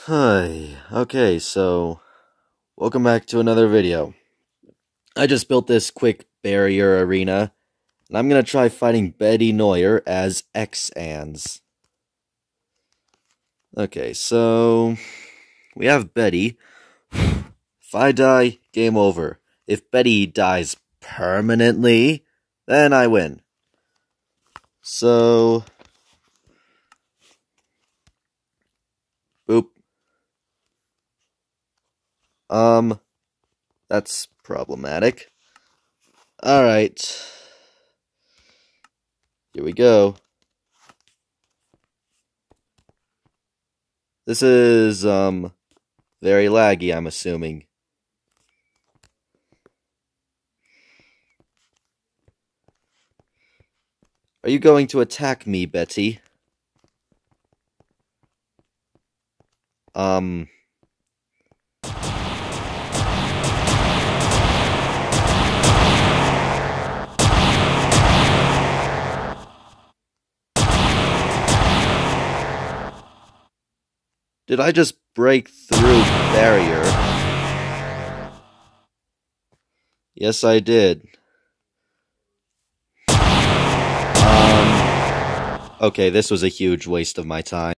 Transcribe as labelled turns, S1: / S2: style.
S1: Hi. Okay, so welcome back to another video. I just built this quick barrier arena, and I'm gonna try fighting Betty Neuer as X-Ans. Okay, so we have Betty. If I die, game over. If Betty dies permanently, then I win. So, boop. That's problematic. Alright. Here we go. This is, very laggy, I'm assuming. Are you going to attack me, Betty? Did I just break through barrier? Yes, I did. Okay, this was a huge waste of my time.